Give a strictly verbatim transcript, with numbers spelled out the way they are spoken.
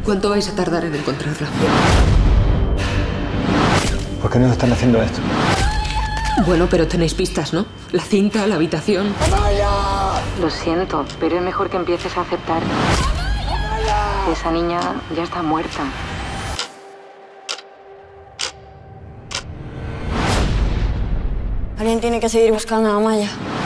¿Cuánto vais a tardar en encontrarla? ¿Por qué nos están haciendo esto? Bueno, pero tenéis pistas, ¿no? La cinta, la habitación... ¡Amaya! Lo siento, pero es mejor que empieces a aceptar. ¡Amaya! Esa niña ya está muerta. Alguien tiene que seguir buscando a Amaya.